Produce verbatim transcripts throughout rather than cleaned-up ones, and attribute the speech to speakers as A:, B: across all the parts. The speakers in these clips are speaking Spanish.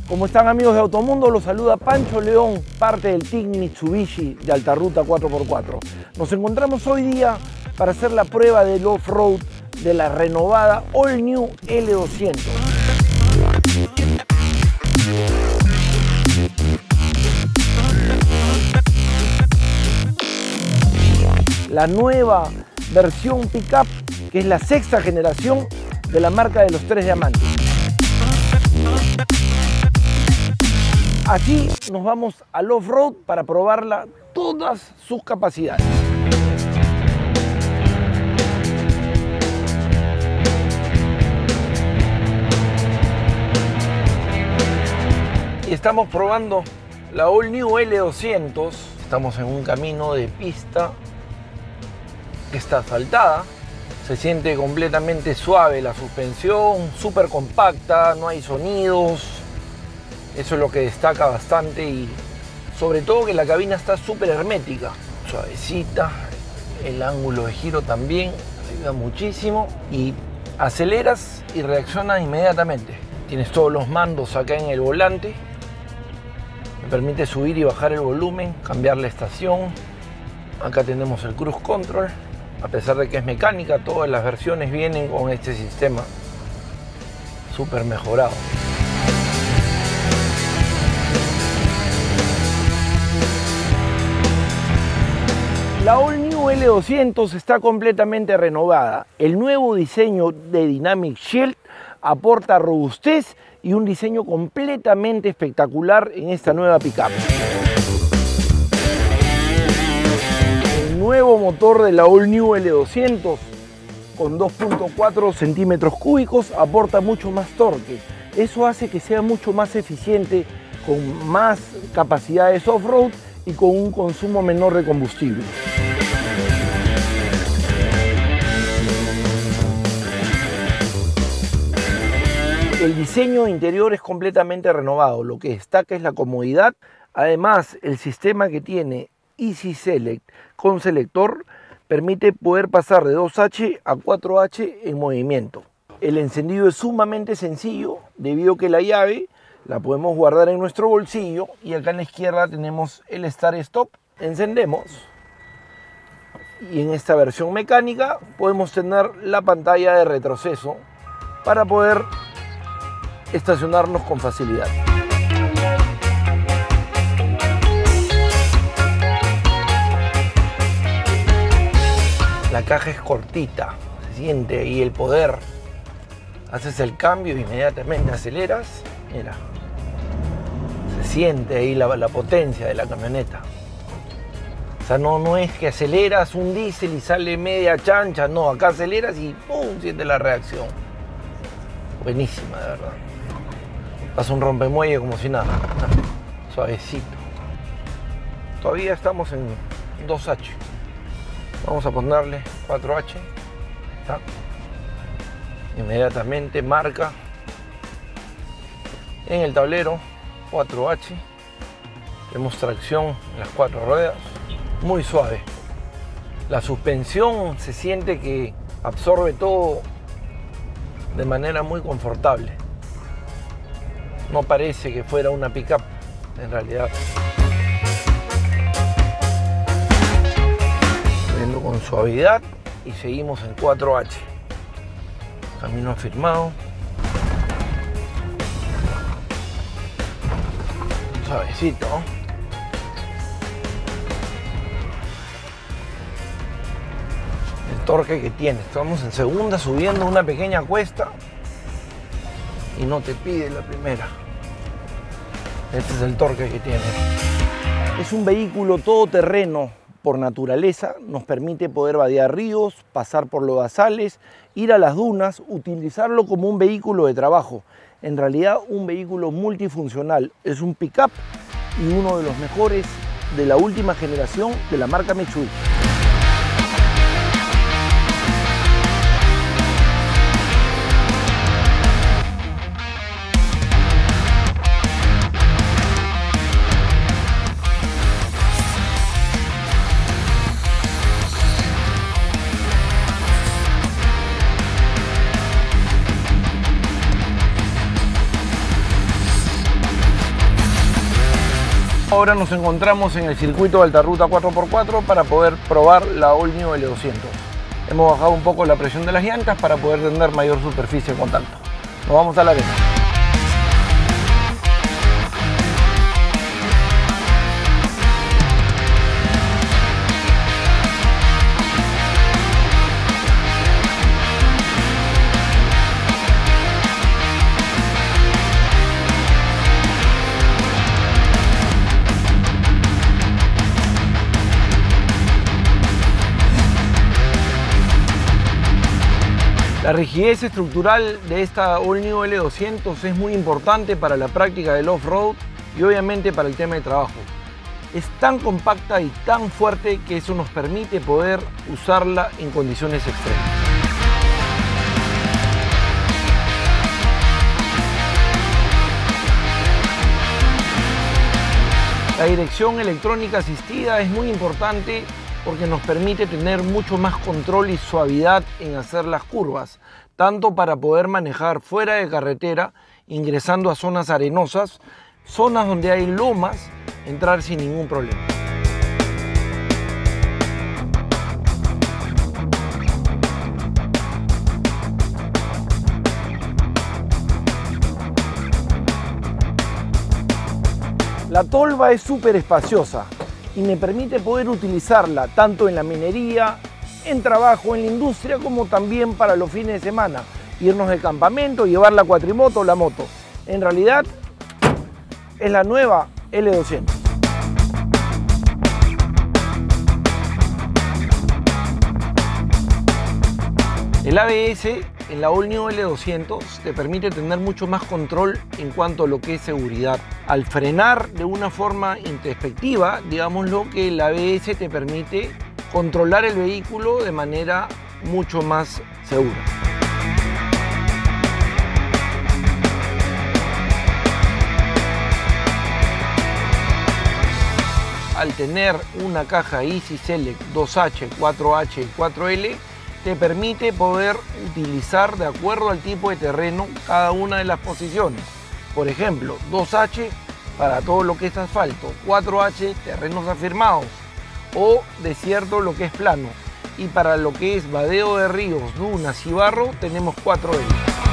A: ¿Cómo están, amigos de Automundo? Los saluda Pancho León, parte del Team Mitsubishi de Alta Ruta cuatro por cuatro. Nos encontramos hoy día para hacer la prueba del off-road de la renovada All New L doscientos. La nueva versión pickup, que es la sexta generación de la marca de los tres diamantes. Aquí nos vamos al off-road para probarla todas sus capacidades. Y estamos probando la All New L doscientos. Estamos en un camino de pista que está asfaltada. Se siente completamente suave la suspensión, súper compacta, no hay sonidos. Eso es lo que destaca bastante, y sobre todo que la cabina está súper hermética, suavecita, el ángulo de giro también ayuda muchísimo y aceleras y reacciona inmediatamente. Tienes todos los mandos acá en el volante, me permite subir y bajar el volumen, cambiar la estación. Acá tenemos el cruise control, a pesar de que es mecánica, todas las versiones vienen con este sistema súper mejorado. La All New L doscientos está completamente renovada. El nuevo diseño de Dynamic Shield aporta robustez y un diseño completamente espectacular en esta nueva pickup. El nuevo motor de la All New L doscientos con dos punto cuatro centímetros cúbicos aporta mucho más torque. Eso hace que sea mucho más eficiente, con más capacidades off-road y con un consumo menor de combustible. El diseño interior es completamente renovado, lo que destaca es la comodidad. Además, el sistema que tiene Easy Select con selector permite poder pasar de dos H a cuatro H en movimiento. El encendido es sumamente sencillo, debido a que la llave la podemos guardar en nuestro bolsillo, y acá en la izquierda tenemos el Start Stop. Encendemos y en esta versión mecánica podemos tener la pantalla de retroceso para poder estacionarnos con facilidad. La caja es cortita, se siente ahí el poder. Haces el cambio e inmediatamente aceleras. Mira, se siente ahí la, la potencia de la camioneta. O sea, no, no es que aceleras un diésel y sale media chancha, no, acá aceleras y ¡pum!, siente la reacción. Buenísima, de verdad. Pasa un rompemuelle como si nada, suavecito. Todavía estamos en dos H. Vamos a ponerle cuatro H. ¿Está? Inmediatamente marca en el tablero cuatro H. Tenemos tracción en las cuatro ruedas, muy suave. La suspensión se siente que absorbe todo de manera muy confortable. No parece que fuera una pickup en realidad. Viendo con suavidad y seguimos en cuatro H. Camino afirmado. Suavecito. El torque que tiene. Estamos en segunda subiendo una pequeña cuesta y no te pide la primera. Este es el torque que tiene. Es un vehículo todoterreno por naturaleza. Nos permite poder vadear ríos, pasar por lodazales, ir a las dunas, utilizarlo como un vehículo de trabajo. En realidad, un vehículo multifuncional. Es un pickup y uno de los mejores de la última generación de la marca Mitsubishi. Ahora nos encontramos en el circuito de Alta Ruta cuatro por cuatro para poder probar la All New L doscientos. Hemos bajado un poco la presión de las llantas para poder tener mayor superficie de contacto. Nos vamos a la arena. La rigidez estructural de esta All New L doscientos es muy importante para la práctica del off-road y obviamente para el tema de trabajo. Es tan compacta y tan fuerte que eso nos permite poder usarla en condiciones extremas. La dirección electrónica asistida es muy importante porque nos permite tener mucho más control y suavidad en hacer las curvas, tanto para poder manejar fuera de carretera, ingresando a zonas arenosas, zonas donde hay lomas, entrar sin ningún problema. La tolva es súper espaciosa y me permite poder utilizarla tanto en la minería, en trabajo, en la industria, como también para los fines de semana. Irnos de campamento, llevar la cuatrimoto o la moto. En realidad es la nueva L doscientos. El A B S en la All New L doscientos te permite tener mucho más control en cuanto a lo que es seguridad. Al frenar de una forma introspectiva, digámoslo, que el A B S te permite controlar el vehículo de manera mucho más segura. Al tener una caja Easy Select dos H, cuatro H y cuatro L, te permite poder utilizar de acuerdo al tipo de terreno cada una de las posiciones. Por ejemplo, dos H para todo lo que es asfalto, cuatro H terrenos afirmados o desierto, lo que es plano. Y para lo que es vadeo de ríos, dunas y barro tenemos cuatro L.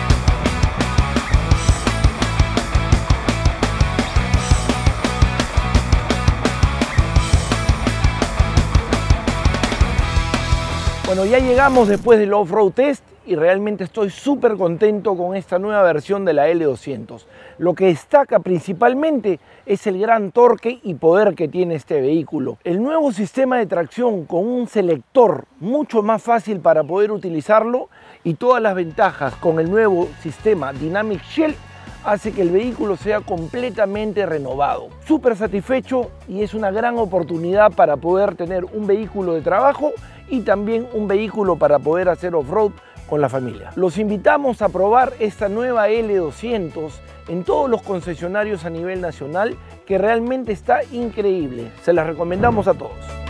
A: Bueno, ya llegamos después del Off-Road Test y realmente estoy súper contento con esta nueva versión de la L doscientos. Lo que destaca principalmente es el gran torque y poder que tiene este vehículo. El nuevo sistema de tracción con un selector mucho más fácil para poder utilizarlo y todas las ventajas con el nuevo sistema Dynamic Shield hace que el vehículo sea completamente renovado. Súper satisfecho y es una gran oportunidad para poder tener un vehículo de trabajo y también un vehículo para poder hacer off-road con la familia. Los invitamos a probar esta nueva L doscientos en todos los concesionarios a nivel nacional, que realmente está increíble. Se las recomendamos a todos.